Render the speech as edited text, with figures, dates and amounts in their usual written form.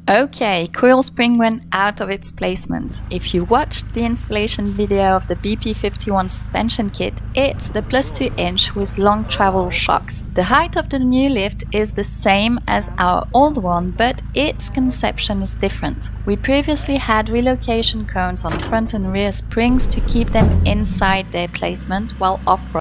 Okay, coil spring went out of its placement. If you watched the installation video of the BP51 suspension kit, it's the +2 inch with long travel shocks. The height of the new lift is the same as our old one, but its conception is different. We previously had relocation cones on front and rear springs to keep them inside their placement while off-road.